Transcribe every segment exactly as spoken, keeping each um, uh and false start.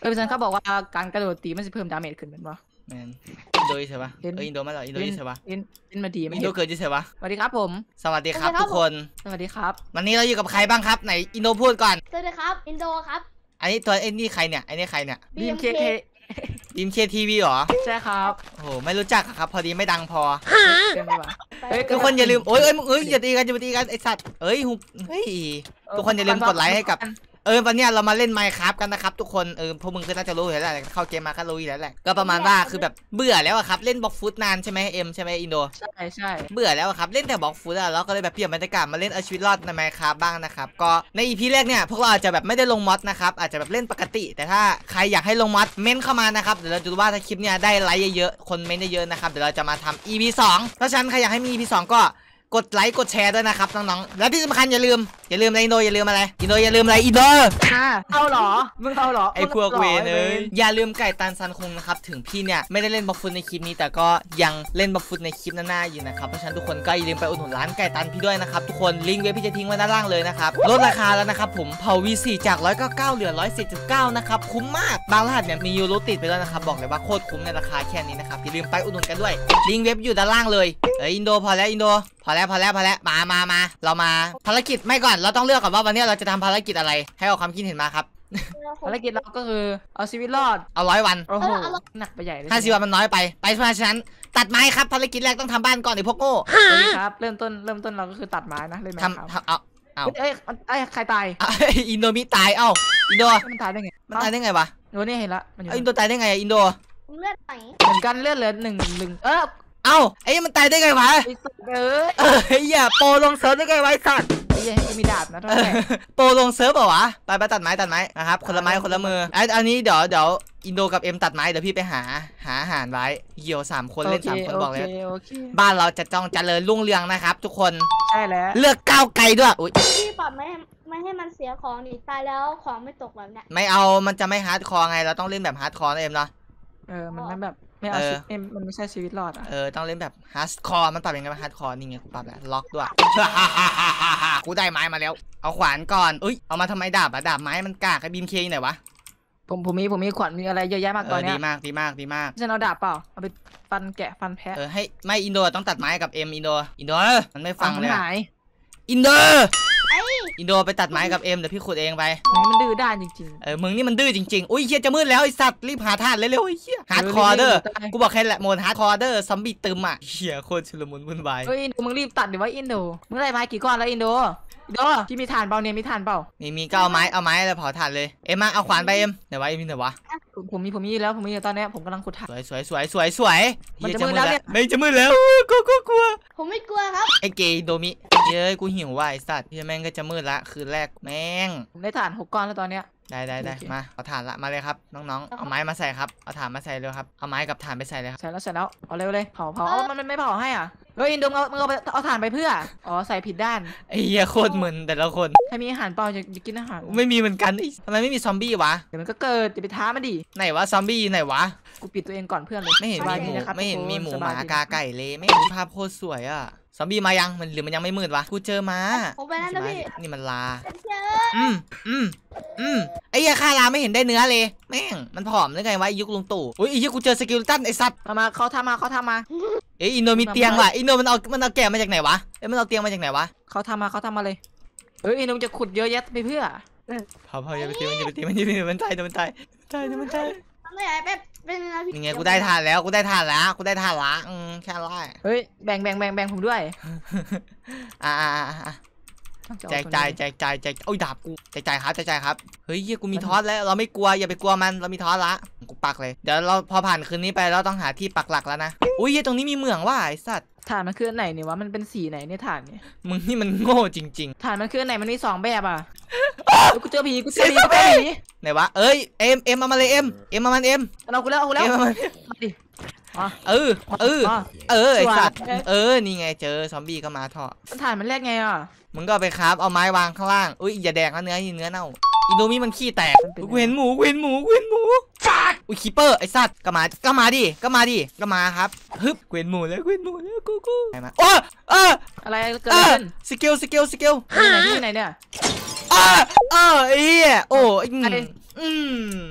เออพี่ซันเขาบอกว่าการกระโดดตีมันจะเพิ่มดาเมจขึ้นเป็นปะแมนอินโดใช่ปะเอออินโดมาหรออินโดใช่ปะอินอินมาดีอินโดเกิดใช่ปะสวัสดีครับผมสวัสดีครับทุกคนสวัสดีครับวันนี้เราอยู่กับใครบ้างครับไหนอินโดพูดก่อนสวัสดีครับอินโดครับอันนี้ตัวไอ้นี่ใครเนี่ยไอ้นี่ใครเนี่ยบีมเคเคบีมเคทีวีหรอใช่ครับโอ้โหไม่รู้จักครับพอดีไม่ดังพอทุกคนอย่าลืมโอ้ยเอ้ยเอ้ยอย่าตีกันอย่าตีกันไอสัตว์เอ้ยเฮ้ยทุกคนอย่าลืมกดไลค์ให้กับเออวันนี้เรามาเล่น Minecraft กันนะครับทุกคนเออพวกมึงก็น่าจะรู้อยู่แล้วแหละเข้าเกมมาก็รู้อยู่แล้วแหละก็ประมาณว่าคือแบบเบื่อแล้วครับเล่นบล็อกฟุตนานใช่ไหมเอ็มใช่ไหมอินโดใช่ใช่เบื่อแล้วครับเล่นแต่บล็อกฟุตอะแล้วก็เลยแบบเปลี่ยนบรรยากาศมาเล่นเอาชีวิตรอดใน Minecraft บ้างนะครับก็ใน อี พี แรกเนี่ยพวกเราอาจจะแบบไม่ได้ลงมอดนะครับอาจจะแบบเล่นปกติแต่ถ้าใครอยากให้ลงมอดเม้นเข้ามานะครับเดี๋ยวเราจะดูว่าถ้าคลิปเนี้ยได้ไลค์เยอะๆคนเม้นเยอะๆนะครับเดี๋ยวเราจะมาทำ อี พี สองเพราะฉะนั้นใครอยากให้มี อี พี สองก็กดไลค์กดแชร์ด้วยนะครับน้องๆและที่สำคัญอย่าลืมอย่าลืมอะไรอินโดอย่าลืมอะไรอินโดอย่าลืมอะไรอินโดเอาหรอมึงเอาหรอไอพวกเวรเลยอย่าลืมไก่ตันซันคงนะครับถึงพี่เนี่ยไม่ได้เล่นบล็อกฟุตในคลิปนี้แต่ก็ยังเล่นบล็อกฟุตในคลิปหน้าๆอยู่นะครับเพราะฉะนั้นทุกคนก็อย่าลืมไปอุดหนุนร้านไก่ตันพี่ด้วยนะครับทุกคนลิงก์เว็บพี่จะทิ้งไว้ด้านล่างเลยนะครับลดราคาแล้วนะครับผมเผา วี สี่ จากหนึ่งร้อยเก้าสิบเก้าเหลือหนึ่งร้อยสี่สิบเก้านะครับคุ้มมากบางรหัสเนี่ยมียูโรติดไปแล้วนะครับบอกเลยว่าโคตรคุ้มในราคาแค่นี้นะครับอย่าลืมไปอุดหนุนกันด้วยลิงก์เว็บอยู่ด้านล่างเลยเอออินโดพอแล้วอินโดพอแล้วพอแล้วพอแล้วมามามาเรามาภารกิจไม่ก่อนเราต้องเลือกก่อนว่าวันนี้เราจะทำภารกิจอะไรให้เอาความคิดเห็นมาครับภารกิจเราก็คือเอาชีวิตรอดเอาร้อยวันโอ้โหหนักไปใหญ่เลยห้าสิบวันมันน้อยไปไปเพราะฉะนั้นตัดไม้ครับภารกิจแรกต้องทำบ้านก่อนไอ้พวกโง่ครับเริ่มต้นเริ่มต้นเราก็คือตัดไม้นะเล่นไม้ทำทำเอาเอาเอ้ยไอ้ใครตายอินโดมิตายเอ้าอินโดมันตายได้ไงมันตายได้ไงวะโดนนี่เห็นละอินโดตายได้ไงอินโดเลือดไหนเหมือนกันเลือดเหลือหนึ่งหนึ่งเออเอ้าไอ้มันตายได้ไงวะเออเอออย่าโปรลงเซิร์ฟได้ไงไว้สัตว์ไอ้ยังมีดาบนะท่านโปรลงเซิร์ฟเปล่าวะไปไปตัดไม้ตัดไม้นะครับคนละไม้คนละมือไอ้อันนี้เดี๋ยวเดี๋ยวอินโดกับเอ็มตัดไม้เดี๋ยวพี่ไปหาหาอาหารไว้เหี่ยวสามคนเล่นสามคนบอกเลยบ้านเราจะจ้องเจริญรุ่งเรืองนะครับทุกคนใช่แล้วเลือกก้าวไกลด้วยอุ้ยพี่ปรับไม่ไม่ให้มันเสียของดิตายแล้วของไม่ตกแบบเนี้ยไม่เอามันจะไม่ฮาร์ดคอร์ไงเราต้องเล่นแบบฮาร์ดคอร์นะเอ็มเนาะเออมันไม่แบบไม่เอาชีวิตมันไม่ใช่ชีวิตรอดอ่ะเออต้องเล่นแบบฮาร์ดคอร์มันปรับยังไงฮาร์ดคอร์นี่ไงปรับแบบล็อกด้วยกูได้ไม้มาแล้วเอาขวานก่อนอุ้ยเอามาทำไมดาบอะดาบไม้มันกากไอ้บีมเคไหนวะผมผมมีผมมีขวานมีอะไรเยอะแยะมากตอนนี้ดีมากดีมากดีมากฉันเอาดาบเปล่าเอาไปฟันแกะฟันแพะเออให้ไม่อินโดต้องตัดไม้กับเอ็มอินโดอินโดมันไม่ฟังเลยอินโดอินโดไปตัดไม้กับเอ็มเดี๋ยวพี่ขุดเองไปมันดื้อด้านจริงๆเออมึงนี่มันดื้อจริงๆอุ้ยเฮียจะมืดแล้วไอสัตว์รีบหาท่านเร็วๆไอ้เฮียฮาร์ดคอร์เดอร์กูบอกแค่แหละโหมดฮาร์ดคอร์เดอร์ซอมบี้ตึมอ่ะเฮียโคตรชุลมุนวุ่นวายเฮ้ยอินโดมึงรีบตัดเดี๋ยวว่าอินโดมึงได้ไม้กี่ก้อนแล้วอินโดอินโดที่มีถ่านเปล่าเนี่ยมีถ่านเปล่ามีมีก็เอาไม้เอาไม้แล้วเผาถ่านเลยเอ็มมาเอาขวานไปเอ็มไหนวะเอ็มไหนวะผมมีผมมีแล้วผมมีตอนนี้ผมกำลังขุดถ่านสวยสวยสวยสวยสวยมันจะมืดแล้วเนี่ยไม่จะมืดแล้วกูกูกลัวผมไม่กลัวครับไอเกย์โดมิเย้ยกูหิวว่ะไอสัตว์ที่แม่งก็จะมืดละคืนแรกแม่งผมได้ถ่านหกก้อนแล้วตอนเนี้ยได้ได้ได้มาเอาถ่านละมาเลยครับน้องๆเอาไม้มาใส่ครับเอาถ่านมาใส่เลยครับเอาไม้กับถ่านไปใส่เลยครับใส่แล้วใส่แล้วเอาเร็วเลยเผาเผามันไม่เผาให้อ่ะเฮ้ยอินโดมเอาเอาเอาถ่านไปเพื่ออ๋อใส่ผิดด้านไอ้เหี้ยโคตรมึนแต่ละคนให้มีอาหารเปล่าจะกินอาหารไม่มีเหมือนกันทำไมไม่มีซอมบี้วะเดี๋ยวมันก็เกิดจะไปท้ามันดิไหนวะซอมบี้ไหนวะกูปิดตัวเองก่อนเพื่อนเลยไม่เห็นมีหมูไม่เห็นมีหมูหมากาไก่เลยไม่เห็นภาพโคตรสวยอ่ะซอมบี้มายังมันหรือมันยังไม่มืดวะกูเจอมาผมไปแล้วนะพี่นี่มันลาอืมอืมอืมไอ้ยาฆ่าลาไม่เห็นได้เนื้อเลยแม่งมันผอมได้ไงวะยุคลุงตู่อุ้ยไอ้ยุคกูเจอสกิลตันไอ้สัตว์มาเขาทำมาเขาทำมาเอ้ยอินโดมีเตียงว่ะอินโดมันเอามันเอาแกะมาจากไหนวะเอ้ยมันเอาเตียงมาจากไหนวะเขาทำมาเขาทำมาเลยเอ้ยอินโดจะขุดเยอะแยะไปเพื่อเผาเผาอย่าไปตีมันอย่าไปตีมันอย่าไปตีมันตายมันตายตายมันตายไม่ไอ้แบบเป็นยังไงกูได้ทานแล้วกูได้ทานแล้วกูได้ทานละอืมแค่ไรเฮ้ยแบ่งแบ่งแบ่งแบ่งผมด้วยอ่าแจกจ่ายแจกจ่ายแจกโอ้ยดาบกูแจกจ่ายครับแจกจ่ายครับเฮ้ยเฮียกูมีทอสแล้วเราไม่กลัวอย่าไปกลัวมันเรามีทอสละกูปักเลยเดี๋ยวเราพอผ่านคืนนี้ไปเราต้องหาที่ปักหลักแล้วนะอุ้ยเฮียตรงนี้มีเหมืองว่ะไอสัตว์ฐานมันคือไหนเนี่ยวะมันเป็นสีไหนเนี่ยฐานเนี่ยมึงนี่มันโง่จริงๆฐานมันคือไหนมันมีสองแบบอ่ะกูเจอผีกูเจอผีกูเจอผีไหนวะเอ้ยเอ็มเอ็มมามาเลยเอ็มเอ็มมามันเอ็มเรากูแล้วเอาแล้วมาดิเออเออเออไอสัตว์เออนี่ไงเจอซอมบี้ก็มาเถอะฐานมันแรกไงอ่ะมึงก็ไปครับเอาไม้วางข้างล่างอุ้ยอย่าแดกนะเนื้อเนื้อเน่าอินโดมีมันขี้แตกกูเห็นหมูกูเห็นหมูกูเห็นหมูอุ้ยคีเปอร์ไอสัตว์ก็มาก็มาดิก็มาดิก็มาครับฮึบกูเห็นหมูแล้วกูเห็นหมูแล้วกูกูไหนมาโอ้เอออะไรเกิดขึ้นสกิลสกิลสกิลไหนที่ไหนเนี่ยอ่าเออไอ้โอ้อืม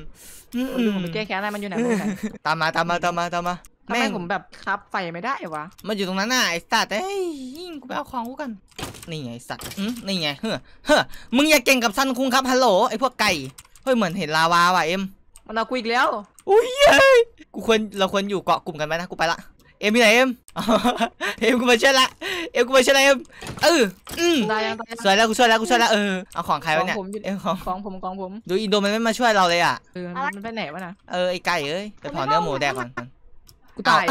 อืมเออดูผมไปแก้แค้นอะไรมันอยู่ไหนมันอยู่ไหนตามมาตามมาตามมาตามมาทำไมผมแบบครับไฟไม่ได้วะมันอยู่ตรงนั้นน่ะไอ้สัตว์เอ้ยยิงกูไปเอาของกูกันนี่ไงไอ้สัตว์อืมนี่ไงเฮ้อเฮ้อมึงอย่าเก่งกับซันคุงครับฮัลโหลไอ้พวกไก่เฮ้ยเหมือนเห็นลาวาว่ะเอ็มมันเอากูอีกแล้วอุ้ยเย้ยกูควรเราควรอยู่เกาะกลุ่มกันไหมนะกูไปละเอ็มอยู่ไหนเอ็ม เอ็มกูมาช่วยละเอ็มกูมาช่วยละเอ็มเอออืมตายยังตายยังสวยแล้วกูช่วยแล้วกูช่วยแล้วเออเอาของใครวะเนี่ยของผมอยู่เอ็มของของผมของผมดูอินโดมันไม่มาช่วยเราเลยอ่ะเออมันมันไปไหนวะนะเออไอ้ไก่เอ้ยไปเผาเนื้อหมูแดกก่อนกูตาย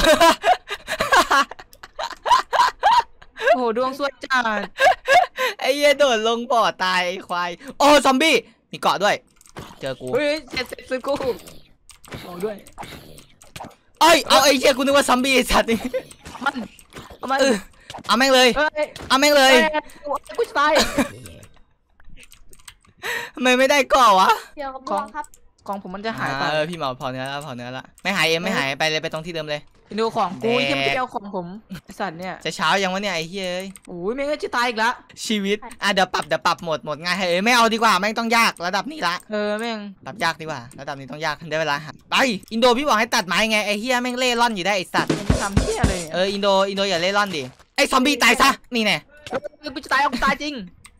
โอ้โหดวงสวยจัดไอ้เหี้ยโดดลงบ่อตายไอ้ควายโอ้ซอมบี้มีเกาะด้วยเจอกูเฮ้ยเสร็จเสร็จเสร็จกูโอ้ด้วยเอ้ยเอาไอ้เหี้ยกูนึกว่าซอมบี้ไอ้สัตว์นี่มันเอามาเออเอาแม่งเลยเอ้ยเอาแม่งเลเอ้ยยกูกูจะตายทำไมไม่ได้เกาะวะเดี๋ยวกับขดอวงงครับของผมมันจะหายไปอ่าเออพี่หมอเผาเนื้อแล้วเผาเนื้อละไม่หายเอ็มไม่หายไปเลยไปตรงที่เดิมเลยดูของกูแดกยังไม่ได้เอาของผมไอสัตว์เนี่ยจะเช้ายังวะเนี่ยไอ้เฮ้ยโอ้ยไม่งั้นจะตายอีกละชีวิตอ่ะเดี๋ยวปรับเดี๋ยวปรับโหมดโหมดง่ายให้เอ้ยไม่เอาดีกว่าแม่งต้องยากระดับนี้ละเออแม่งปรับยากดีกว่าระดับนี้ต้องยากได้เวลาหัดไปอินโดพี่บอกให้ตัดไม้ไงไอ้เฮียแม่งเล่ร่อนอยู่ได้ไอ้สัตว์มันทำเที่ยเลยเอออินโดอินโดอย่าเล่ร่อนดิไอ้ซอมบี้ตายซะนี่แน่เออกูจะตายเอากูตายจริง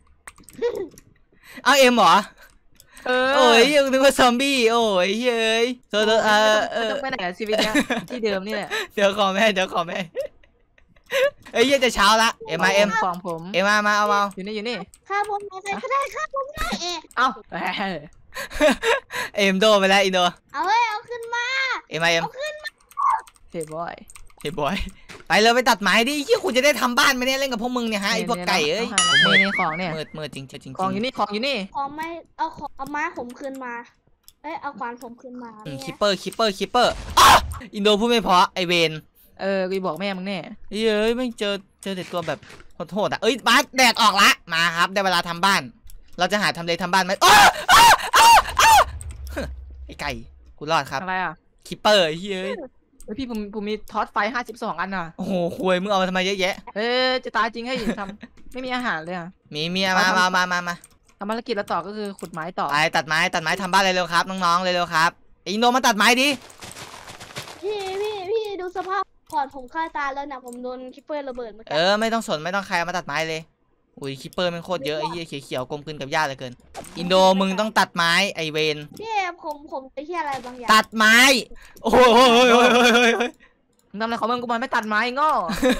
เอาเอ็มเหรอเออโอ้ยยังนึกว่าซอมบี้โอ้ยเฮ้ยเธอเธอเออเออไม่ต้องไปไหนอะชีวิตเนี้ยที่เดิมนี่แหละเดี๋ยวขอแม่เดี๋ยวขอแม่เอ้ยเหี้ยจะเช้าละเอ็มมาเอ็มของผมเอ็มมามาเอามาอยู่นี่อยู่นี่ค่าผมมาใส่ก็ได้ค่าผมได้เอะเอ้าเอ้ยเอ็มโดไปแล้วอินโดเอาเว้ยเอาขึ้นมาเอ็มมาเอ็มเฮ้ยบอยเฮ้ยบอยไปเลยไปตัดไม้ดิเฮียคุณจะได้ทำบ้านไหมเนี่ยเล่นกับพวกมึงเนี่ยฮะไอ้พวกไก่เอ้ยมือในของเนี่ยมืดมืดจริงจริงจริงของอยู่นี่ของอยู่นี่ของไม่เอาของเอาไม้ผมคืนมา เอ้ยเอาขวานผมคืนมาอืมเนี่ยคิปเปอร์คิปเปอร์คิปเปอร์อินโดพูดไม่เพอไอเวนเออกูบอกแม่มึงแน่เฮ้ยไม่เจอเจอแต่ตัวแบบโหดๆอ่ะเอ้ยบาสแดกออกละมาครับได้เวลาทำบ้าน เราจะหาทำเลทำบ้านไหมอ้าอ้าอ้าอ้าไอไก่กูรอดครับอะไรอ่ะคิปเปอร์เฮ้ยเฮ้ยพี่ผมผมมีทอสไฟห้าสิบสองอันน่ะโอ้โหคุยมึงเอามาทำไมเยอะแยะเอ้ยจะตายจริงให้ทำไม่มีอาหารเลยอ่ะมีมีมามามามามาทำภารกิจแล้วต่อก็คือขุดไม้ต่อไปตัดไม้ตัดไม้ทำบ้านเร็วๆครับน้องๆเร็วๆครับอินโดมาตัดไม้ดิพี่พี่พี่ดูสภาพก่อนผมฆ่าตายแล้วนะผมโดนคิปเปอร์ระเบิดเมื่อเอกี้อไม่ต้องสนไม่ต้องใครเอามาตัดไม้เลยอุ้ยคิปเปอร์มันโคตรเยอะไอ้เหี้ยเขียวๆกลมกลืนกับหญ้าเหลือเกินอินโดมึงต้องตัดไม้ไอเวนพี่ผมผมไปที่อะไรบางอย่างตัดไม้โอ้โหเฮ้ยเฮ้ยเฮ้ยเฮ้ยเฮ้ยมึงทำอะไรของมึงกูมันไม่ตัดไม้ง้อ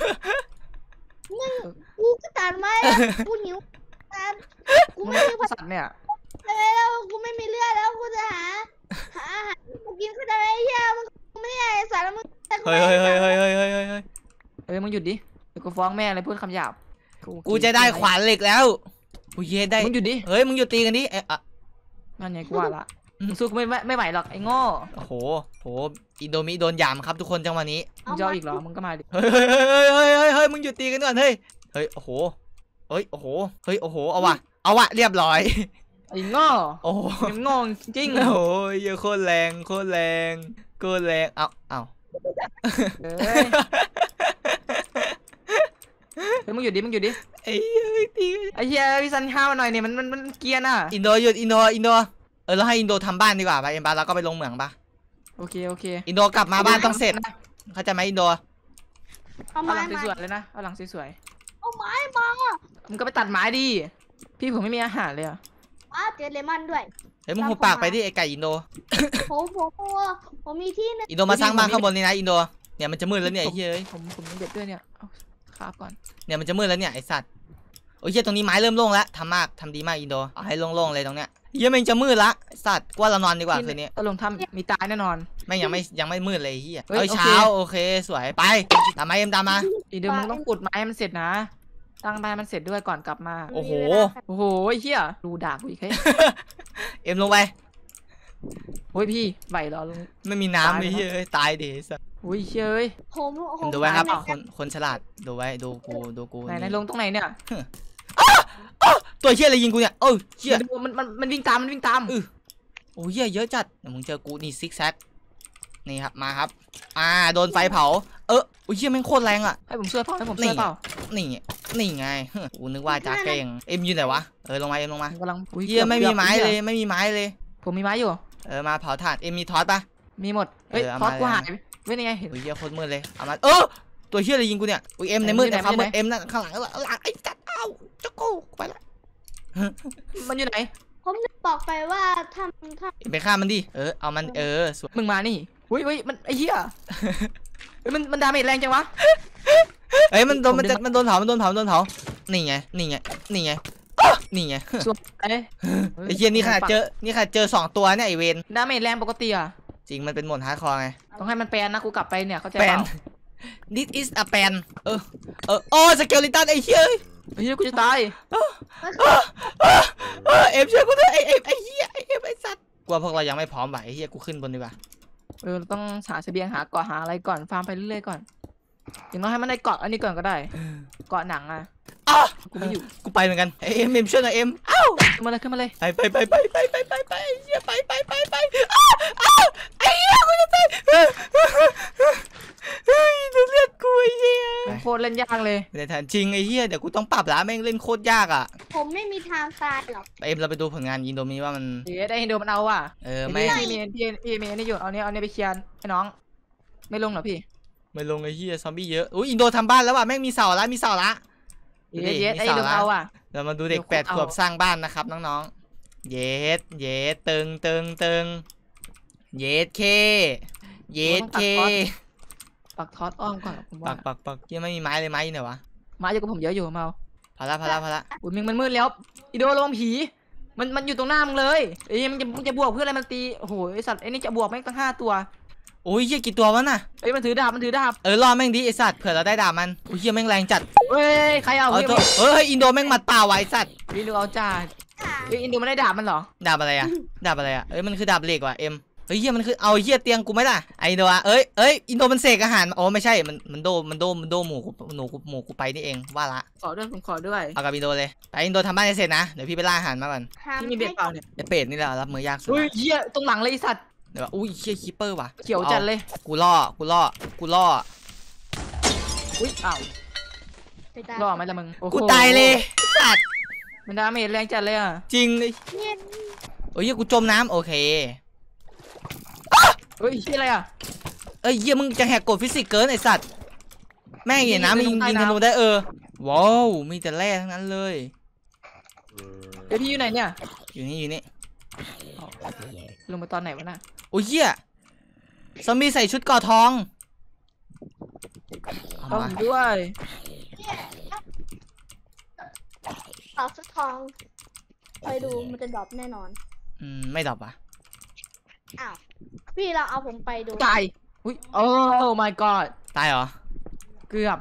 กูก็ตัดไม้อะกูหิวตัดกูมึงไม่มีไม่สัตว์เนี่ยแล้วกูไม่มีเลือดแล้วกูจะหาหาอาหารกูกินก็ได้ไอ้เหี้ยมึงกูไม่ได้ไอ้สารมึงแต่เฮ้ยเฮ้ยเฮ้ยเฮ้ยเฮ้ยเฮ้ยเฮ้ยเฮ้ยเอ้ยมึงหยุดดิเดี๋ยวกูฟ้องแม่เลยพูดคำหยาบกูจะได้ขวานเหล็กแล้วกูเย็ดได้มึงหยุดดิเฮ้ยมึงหยุดตีกันดิเอ๊ะอะนั่นไงกูว่าละมึงสู้กูไม่ไม่ไม่ไหวหรอกไอ้โง่โอ้โหโหอินโดมิโดนหยามครับทุกคนจังหวะนี้มึงจะเอาอีกเหรอมึงก็มาดิเฮ้ยเฮ้ยเฮ้ยเฮ้ยเฮ้ยเฮ้ยมึงหยุดตีกันก่อนเฮ้ยเฮ้ยโอ้โหเฮ้ยโอ้โหเฮ้ยโอ้โหเอาวะเอาวะเรียบร้อยไอ้โง่โอ้โหมึงโง่จริงโอ้โหเยอะโคตรแรงโคตรแรงโคตรแรงเอาเอาเอ้ยเฮ้ยมึงหยุดดิมึงหยุดดิไอ้เฮ้ยตีไอ้เหี้ยพี่ซันห้าวมาหน่อยเนี่ยมันมันมันเกรียนอ่ะอินโดหยุดอินโดอินโดเออเราให้อินโดทำบ้านดีกว่าไปเอ็มบาเราก็ไปลงเหมืองปะโอเคโอเคอินโดกลับมาบ้านต้องเสร็จเข้าใจไหมอินโดเอาเอาไม้หลังมาสวยๆเลยนะเอาหลังสวยเอาไม้มาๆมึงก็ไปตัดไม้ดิพี่ผมไม่มีอาหารเลยอ่ะอ้าเจอเลมอนด้วยเฮ้ยมึงหุบปากไปดิไอ้ไก่อินโดผมผมผมมีที่นึงอินโดมาสร้างบ้านข้างบนนี่นะอินโดเนี่ยมันจะมืดแล้วเนี่ยไอ้เฮ้ยผมผมมีเด็ดด้วยเนี่ยเอาคาบก่อนเนี่ยมันจะมืดแล้วเนี่ยไอ้สัตว์โอ้ยเฮียตรงนี้ไม้เริ่มโล่งแล้วทำมากทำดีมากอินโดเอาให้โล่งๆเลยตรงเนี้ยเฮียแม่งจะมืดละไอ้สัตว์กว่าเรานอนดีกว่าคืนนี้ตกลงทำมีตายแน่นอนแม่งยังไม่ยังไม่มืดเลยเฮียเฮ้ยเอ้ยโอเคเช้าโอเคสวยไปตามมาเอ็มตามมาอีเดี๋ยวมึงต้องขุดไม้ให้มันเสร็จนะ ตั้งไม้มันเสร็จด้วยก่อนกลับมาโอ้โหโอ้โหไอ้เหี้ยดูด่ากูอีกเฮ้ยเอ็มลงไปโอ้ยพี่ไหวเหรอลุงไม่มีน้ำเลยเฮ้ยเอ้ยตายดิไอ้สัสโอ้ยเชื่ยเอ้ยผมผมดูไว้ครับไม่คนคนฉลาดดูไว้ดูกูดูกูไหนไหนลงตรงไหนเนี่ยตัวเฮียอะไรยิงกูเนี่ยเอ้ยเฮียมันมันมันวิ่งตามมันวิ่งตามอือ โอ้ยเหี้ยเยอะจัดเดี๋ยวมึงเจอกูนี่ซิกแซกนี่ครับมาครับอ่าโดนไฟเผาเออโอ้ยเฮียแม่งโคตรแรงอ่ะให้ผมช่วยเปล่าให้ผมช่วยเปล่านี่ไงนี่ไงเฮ้ยกูนึกว่าจ้าเก่งเอ็มอยู่ไหนวะเออลงมาเอ็มลงมาผมกำลังอุ๊เฮียไม่มีไม้เลยกือบไม่มีไม้เลยผมมีไม้อยู่เออมาเผาถ่านเอ็มมีทอสปะมีหมดเฮ้ยเออเอาทอมาดกูเลยหายเว้ยนี่ไงเห็นอุ้ยเหี้ยโคตรมืดเลยเอามาเออตัวเฮียอะไรยิงกูเนี่ยอุ้ยเอ็มในมืดอยู่ไหนในความมืดอยู่ไหนเอ็มนั่นข้างหลังข้างหลังไอ้จัดเอ้าเจ้ากูไปละมันอยู่ไหนผมจะบอกไปว่าทำทเอ็มไปฆ่ามันดิเออเอามันเออสวยมึงมานี่อุ้ยอุ้ยมันไอ้เหี้ยเฮ้ยมันมันดาเมจแรงจังวะเอ้ยมันโดนผมมันดึจะงมันโดนเผามันโดนเผามันโดนเผานี่ไงนี่ไงนี่ไงอ๊ะนี่ไงสวยไอ้ไอ้เฮียนี่ขนาดเจอนี่ขนาดเจอสองตัวเนี่ยไอเวนดาเมจแรงปกติอ่ะจริงมันเป็นโหมดฮาร์ดคอร์ไงต้องให้มันแปลนนะกูกลับไปเนี่ยเข้าใจแปเปนล่า this is a pen เออเออโอ้สเกลลิตันไอ้เฮียไอ้เหี้ยกูจะตายเออเออเอ็มช่วยกูด้วยไอ้เอ็มไอ้เฮียไอ้เอ็มไอ้สัตว์กลัวพวกเรายังไม่พร้อมว่ะไอ้เฮียกูขึ้นบนดีกว่าเออเราต้องหาเสบียงหาเกาะหาอะไรก่อนฟาร์มไปเรื่อยๆก่อนอย่างน้อยให้มันได้เกาะอันนี้ก่อนก็ได้เกาะหนังอ่ะอ้าวกูไม่อยู่กูไปเหมือนกันไอ้เอ็มเอ็มช่วยหน่อยเอ็มอ้าวขึ้นมาเลยขึ้นมาเลยไปไปไปไปไปไปไปไปไอ้เฮียไปไปไปไปอ้าวอ้าวไอ้เฮียกูจะตายเฮ้ยเฮ้ยดูเลือดกูไอ้เฮียโคตรเล่นยากเลยในฐานจริงไอ้เฮียเดี๋ยวกูต้องปรับละแม่งเล่นโคตรยากอ่ะำผมไม่มีทางตายหรอกเอ็มเราไปดูผลงานยินโดมีว่ามันเดี๋ยวได้เฮนโดมันเอาว่ะเออไม่แม่งพี่มีพี่พี่มีนี่อยู่เอาเนี้ยเอาเนี้ยไปเคลียร์ให้น้อง ไม่ลงเหรอพี่ไม่ลงไอ้เฮียซอมบี้เยอะอุ้ยอินโดทำบ้านแล้วว่ะแม่งมีเสาละมีเสาละเย็ดเย็ดไอ้ลงเอาอ่ะเรามาดูเด็กเดี๋ยวแปดเอาขวบสร้างบ้านนะครับน้องๆเย็ดเย็ดตึงตึงตึงเย็ดเคเย็ดเคปักทอดอ้อมก่อนผมปัว่ากปักปักยังไม่มีไม้เลยไม้อยู่ไหนวะมาอยู่กับผมเยอะอยู่มาเอาพอละพอละพอละอุ้ยมึงมันมืดแล้วอีโดระวังผีมันมันอยู่ตรงหน้ามึงเลยเอ้ยมันจะมันจะบวกเพื่ออะไรมันตีโอ้โหไอสัตว์ไอ้นี่จะบวกแม่งตั้งห้าตัวโอ้ยเฮียกี่ตัววะน่ะเอ้ยมันถือดาบมันถือดาบเออรอแม่งดิไอสัตว์เผื่อเราได้ดาบมันโอ้ยเฮียแม่งแรงจัดเฮ้ยใครเอาเอาเฮ้ยตัวเฮ้ยอินโดแม่งหมัดเปล่าไว้สัตว์อินโดเอาจ่าเฮ้ยอินโดไม่ได้ดาบมันเหรอดาบอะไรอะดาบอะไรอะเอ้ยมันคือดาบเหล็กว่ะเอ็มเฮ้ยเฮียมันคือเอาเฮียเตียงกูไหมล่ะไออินโดอะเอ้ยเอ้ยอินโดมันเสกอาหารโอ้ไม่ใช่มันมันโดมันโดมันโดหมูกูหนูกูหมูกูไปนี่เองว่าละขอด้วยผมขอด้วยเอากับอินโดเลยไปอินโดทำบ้านให้เสร็จนะเดี๋ยวพี่ไปล่าอาหารมาก่อนห้ามที่มีเบ็ดเปล่าเนี่ยไอเป็ดนี่แหละรับมือยากสุดเฮ้ยเหี้ยตรงหลังเลยไอ้สัตว์เดี๋ยวอุ้ยเฮียคีเปอร์ว่ะเขียวจัดเลยกูล่อกูล่อกูล่ออุ้ยอ้าวไปตามรอดไหมล่ะมึงโอ้โหกูตายเลยสัตว์มันดาเมจแรงจัดเลยอ่ะจริงเลยเนี่ยโอ้ยเฮียกูจมน้ำโอเคเฮ้ยที่อะไรอ่ะเอ้ยเฮียมึงจะแหกกฎฟิสิกส์เกินไอสัตว์แม่งเห็นน้ำมึงยิงยิงธนูได้เออว้าวมีแต่แร่ทั้งนั้นเลยเดี๋ยวพี่อยู่ไหนเนี่ยอยู่นี่อยู่นี่ลงไปตอนไหนวะน่ะโอ้ยเฮียซอมบี้ใส่ชุดก่อทองเอาเอามาผมด้วยต่อสุดทองคอยดูมันจะดรอปแน่นอนอืมไม่ดรอปอ่ะอ้าวพี่เราเอาผมไปดูตายอุ้ยโอ้ my god ตายเหรอเกือบ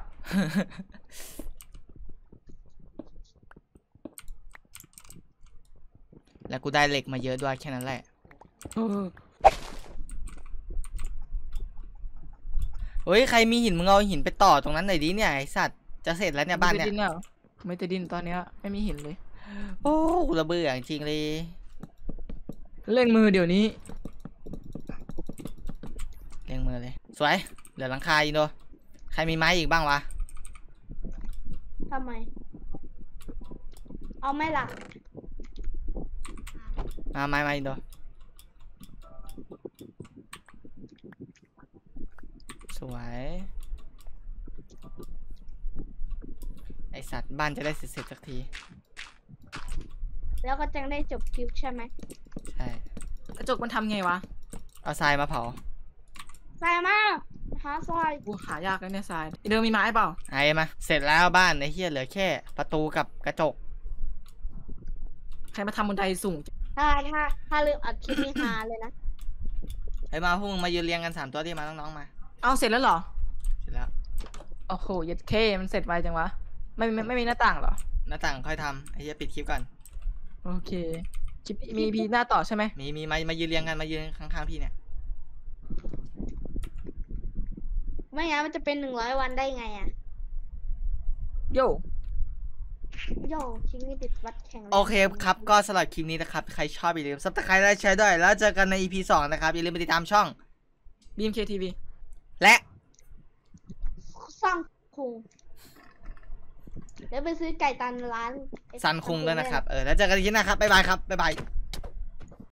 แล้วกูได้เหล็กมาเยอะด้วยแค่นั้นแหละเออเฮ้ยใครมีหินมึงเอาหินไปต่อตรงนั้นหน่อยดิเนี่ยไอสัตว์จะเสร็จแล้วเนี่ยบ้านเนี่ยไม่ได้ดินอะไม่ได้ดินตอนเนี้ยไม่มีหินเลยโอ้กูระเบื่อจริงเลยเล่งมือเดี๋ยวนี้เลี้ยงมือเลยสวยเหลือหลังคาอีกโดใครมีไม้อีกบ้างวะทำไม เอาไหม่ล่ะมาไม้มาอีกโดสวยไอสัตว์บ้านจะได้เสร็จๆสักทีแล้วก็จังได้จบคลิปใช่ไหมใช่กระจกมันทำไงวะเอาทรายมาเผาใส่มาหาซอยกูหายากเลยเนี่ยทรายเดิมมีไม้เปล่าไอ้มาเสร็จแล้วบ้านไอ้เหี้ยเหลือแค่ประตูกับกระจกใครมาทำบันไดสูงถ้าถ้าถ้าลืมอัดคลิปนี้หาเลยนะไอ้มาพวกมึงมายืนเรียงกันสามตัวที่มาน้องๆมาเอาเสร็จแล้วเหรอเสร็จแล้วโอ้โหยัดเคมันเสร็จไวจังวะไม่ไม่ไม่มีหน้าต่างเหรอหน้าต่างค่อยทำไอ้เหี้ยปิดคลิปก่อนโอเคคลิปมีพีหน้าต่อใช่ไหมมีมีมามายืนเรียงกันมายืนข้างๆพี่เนี่ยไม่งั้นมันจะเป็นหนึ่งร้อยวันได้ไงอะโย่โย่ชีวิตติดวัดแข่งโอเคครับก็สำหรับคลิปนี้นะครับใครชอบอย่าลืมซับสไครต์และแชร์ด้วยแล้วเจอกันใน อี พี สองนะครับอย่าลืมไปติดตามช่องบีมเคทีวีและสร้างคุงเดี๋ยวไปซื้อไก่ตันร้านซันคุงด้วยนะครับเออแล้วเจอกันที่หน้าครับบ๊ายบายครับบ๊ายบาย